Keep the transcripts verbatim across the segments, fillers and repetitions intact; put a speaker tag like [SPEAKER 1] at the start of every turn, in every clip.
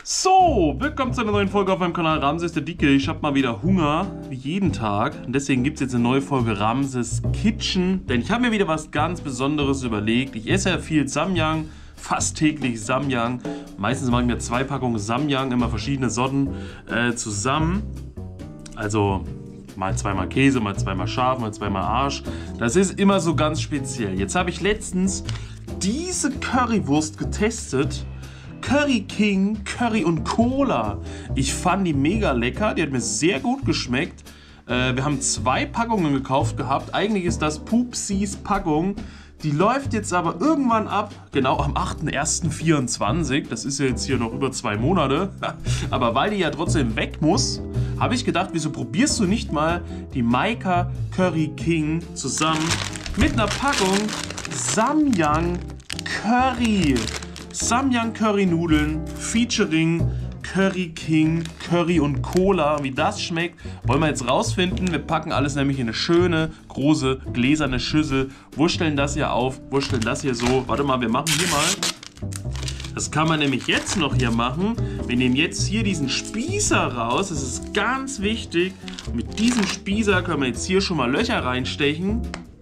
[SPEAKER 1] So, willkommen zu einer neuen Folge auf meinem Kanal Ramses der Dicke. Ich habe mal wieder Hunger, wie jeden Tag. Und deswegen gibt es jetzt eine neue Folge Ramses Kitchen. Denn ich habe mir wieder was ganz Besonderes überlegt. Ich esse ja viel Samyang, fast täglich Samyang. Meistens mache ich mir zwei Packungen Samyang, immer verschiedene Sorten, äh, zusammen. Also mal zweimal Käse, mal zweimal Schaf, mal zweimal Arsch. Das ist immer so ganz speziell. Jetzt habe ich letztens diese Currywurst getestet. Curry King, Curry und Cola. Ich fand die mega lecker, die hat mir sehr gut geschmeckt. Äh, wir haben zwei Packungen gekauft gehabt. Eigentlich ist das Pupsis Packung. Die läuft jetzt aber irgendwann ab, genau am achter erster vierundzwanzig. Das ist ja jetzt hier noch über zwei Monate. Aber weil die ja trotzdem weg muss, habe ich gedacht, wieso probierst du nicht mal die Maika Curry King zusammen mit einer Packung Samyang Curry. Samyang Curry Nudeln featuring Curry King, Curry und Cola. Wie das schmeckt, wollen wir jetzt rausfinden. Wir packen alles nämlich in eine schöne, große, gläserne Schüssel. Wursteln das hier auf, wursteln das hier so. Warte mal, wir machen hier mal. Das kann man nämlich jetzt noch hier machen. Wir nehmen jetzt hier diesen Spießer raus. Das ist ganz wichtig. Und mit diesem Spießer können wir jetzt hier schon mal Löcher reinstechen.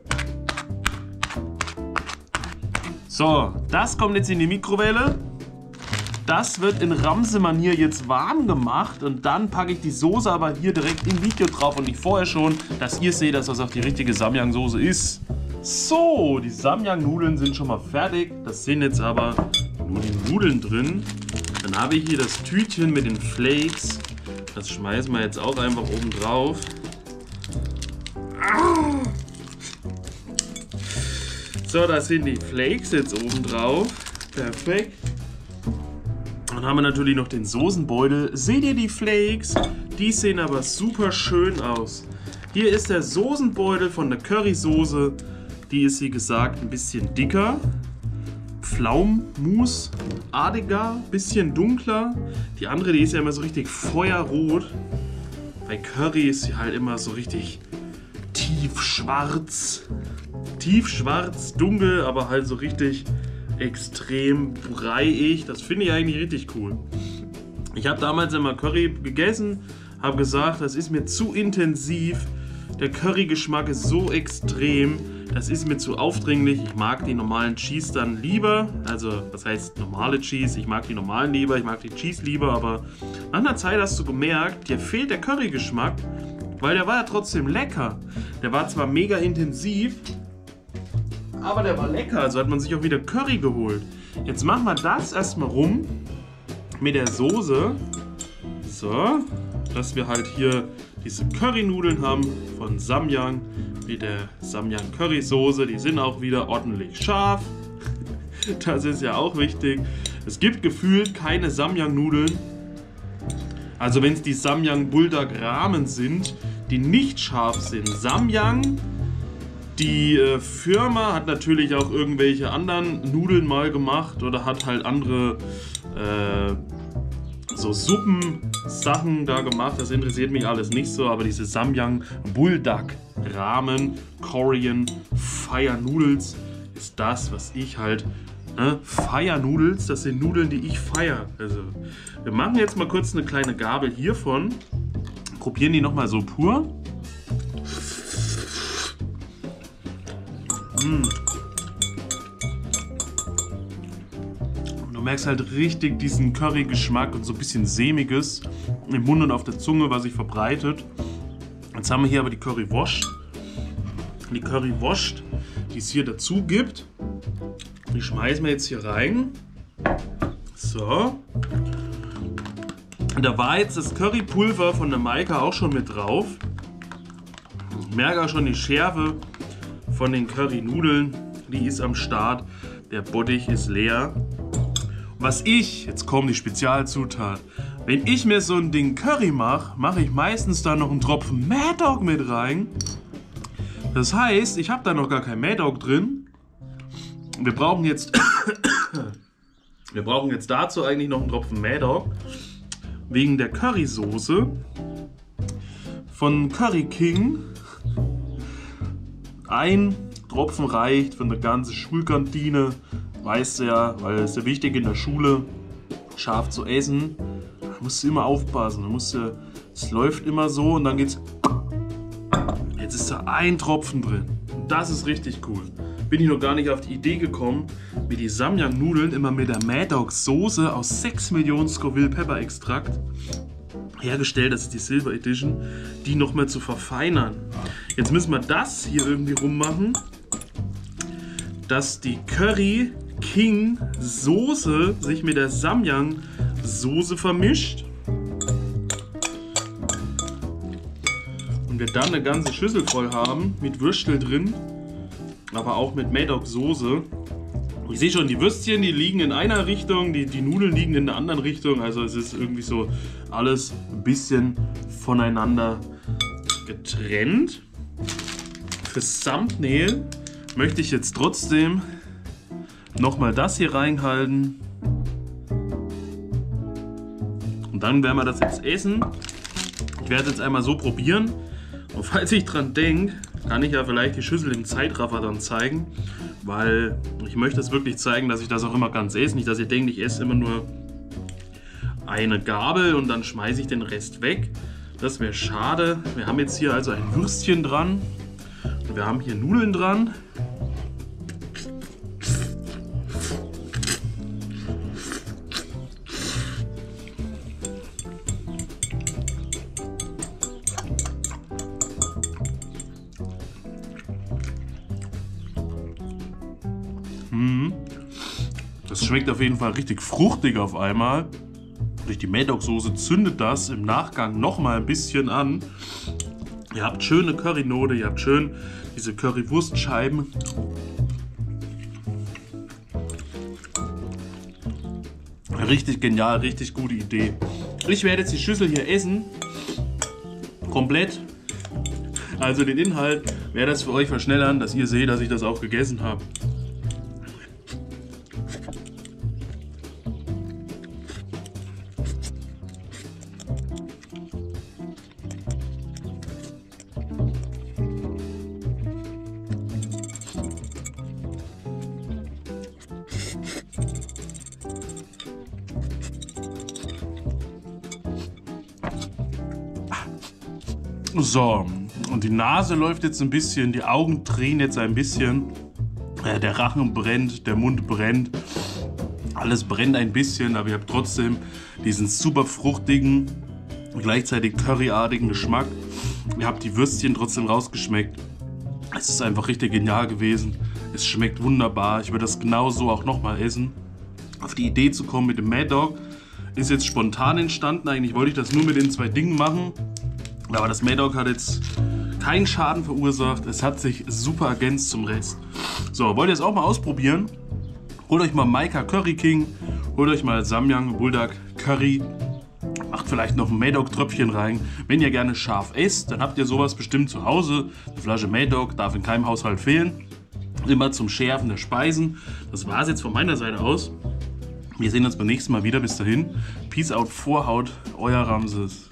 [SPEAKER 1] So, das kommt jetzt in die Mikrowelle. Das wird in Ramse-Manier jetzt warm gemacht und dann packe ich die Soße aber hier direkt im Video drauf und nicht vorher schon, dass ihr seht, dass das auch die richtige Samyang-Soße ist. So, die Samyang-Nudeln sind schon mal fertig. Das sind jetzt aber nur die Nudeln drin. Dann habe ich hier das Tütchen mit den Flakes. Das schmeißen wir jetzt auch einfach oben drauf. So, da sind die Flakes jetzt oben drauf. Perfekt. Dann haben wir natürlich noch den Soßenbeutel. Seht ihr die Flakes? Die sehen aber super schön aus. Hier ist der Soßenbeutel von der Currysoße. Die ist, wie gesagt, ein bisschen dicker. Pflaumenmus-artiger, bisschen dunkler. Die andere, die ist ja immer so richtig feuerrot. Bei Curry ist sie halt immer so richtig tiefschwarz. Tiefschwarz, dunkel, aber halt so richtig extrem breiig. Das finde ich eigentlich richtig cool. Ich habe damals immer Curry gegessen, habe gesagt, das ist mir zu intensiv. Der Curry-Geschmack ist so extrem, das ist mir zu aufdringlich. Ich mag die normalen Cheese dann lieber. Also, was heißt normale Cheese? Ich mag die normalen lieber, ich mag die Cheese lieber, aber nach einer Zeit hast du gemerkt, dir fehlt der Curry-Geschmack, weil der war ja trotzdem lecker. Der war zwar mega intensiv, aber der war lecker, also hat man sich auch wieder Curry geholt. Jetzt machen wir das erstmal rum mit der Soße. So, dass wir halt hier diese Currynudeln haben von Samyang mit der Samyang Curry Soße. Die sind auch wieder ordentlich scharf. Das ist ja auch wichtig. Es gibt gefühlt keine Samyang Nudeln. Also wenn es die Samyang Buldak Ramen sind, die nicht scharf sind. Samyang, die äh, Firma hat natürlich auch irgendwelche anderen Nudeln mal gemacht oder hat halt andere äh, so Suppensachen da gemacht. Das interessiert mich alles nicht so, aber diese Samyang Buldak Ramen Korean Fire Noodles ist das, was ich halt ne? Fire Noodles, das sind Nudeln, die ich feiere. Also wir machen jetzt mal kurz eine kleine Gabel hiervon, probieren die nochmal so pur. Du merkst halt richtig diesen Curry-Geschmack und so ein bisschen sämiges im Mund und auf der Zunge, was sich verbreitet. Jetzt haben wir hier aber die Currywurst. Die Currywurst, die es hier dazu gibt. Die schmeißen wir jetzt hier rein. So. Und da war jetzt das Currypulver von der Maika auch schon mit drauf. Ich merke auch schon die Schärfe von den Curry-Nudeln. Die ist am Start, der Bottich ist leer. Was ich, jetzt kommen die Spezialzutaten, wenn ich mir so ein Ding Curry mache, mache ich meistens da noch einen Tropfen Mad Dog mit rein. Das heißt, ich habe da noch gar kein Mad Dog drin. Wir brauchen jetzt, wir brauchen jetzt dazu eigentlich noch einen Tropfen Mad Dog, wegen der Currysoße von Curry King. Ein Tropfen reicht für eine ganze Schulkantine. Weißt du ja, weil es ist ja wichtig in der Schule, scharf zu essen. Da musst du immer aufpassen. Da musst du, es läuft immer so und dann geht's. Jetzt ist da ein Tropfen drin. Und das ist richtig cool. Bin ich noch gar nicht auf die Idee gekommen, mir die Samyang-Nudeln immer mit der Mad Dog Soße aus sechs Millionen Scoville Pepper Extrakt hergestellt, das ist die Silver Edition, die nochmal zu verfeinern. Jetzt müssen wir das hier irgendwie rummachen, dass die Curry King Soße sich mit der Samyang Soße vermischt. Und wir dann eine ganze Schüssel voll haben mit Würstel drin, aber auch mit Mad Dog Soße. Ich sehe schon, die Würstchen, die liegen in einer Richtung, die, die Nudeln liegen in der anderen Richtung. Also es ist irgendwie so alles ein bisschen voneinander getrennt. Fürs Thumbnail möchte ich jetzt trotzdem nochmal das hier reinhalten. Und dann werden wir das jetzt essen. Ich werde jetzt einmal so probieren. Und falls ich dran denke, kann ich ja vielleicht die Schüssel im Zeitraffer dann zeigen. Weil ich möchte es wirklich zeigen, dass ich das auch immer ganz esse. Nicht, dass ihr denkt, ich esse immer nur eine Gabel und dann schmeiße ich den Rest weg. Das wäre schade. Wir haben jetzt hier also ein Würstchen dran. Und wir haben hier Nudeln dran. Das schmeckt auf jeden Fall richtig fruchtig auf einmal. Durch die Mad Dog Soße zündet das im Nachgang nochmal ein bisschen an. Ihr habt schöne Currynote, ihr habt schön diese Currywurstscheiben. Richtig genial, richtig gute Idee. Ich werde jetzt die Schüssel hier essen. Komplett. Also den Inhalt werde das für euch verschnellern, dass ihr seht, dass ich das auch gegessen habe. So, und die Nase läuft jetzt ein bisschen, die Augen drehen jetzt ein bisschen, äh, der Rachen brennt, der Mund brennt, alles brennt ein bisschen, aber ihr habt trotzdem diesen super fruchtigen, gleichzeitig curryartigen Geschmack. Ihr habt die Würstchen trotzdem rausgeschmeckt. Es ist einfach richtig genial gewesen. Es schmeckt wunderbar. Ich würde das genauso auch nochmal essen. Auf die Idee zu kommen mit dem Mad Dog ist jetzt spontan entstanden. Eigentlich wollte ich das nur mit den zwei Dingen machen. Aber das Mad Dog hat jetzt keinen Schaden verursacht. Es hat sich super ergänzt zum Rest. So, wollt ihr es auch mal ausprobieren? Holt euch mal Maika Curry King. Holt euch mal Samyang Buldak Curry. Macht vielleicht noch ein Mad Dog Tröpfchen rein. Wenn ihr gerne scharf esst, dann habt ihr sowas bestimmt zu Hause. Eine Flasche Mad Dog darf in keinem Haushalt fehlen. Immer zum Schärfen der Speisen. Das war es jetzt von meiner Seite aus. Wir sehen uns beim nächsten Mal wieder. Bis dahin. Peace out, Vorhaut. Euer Ramses.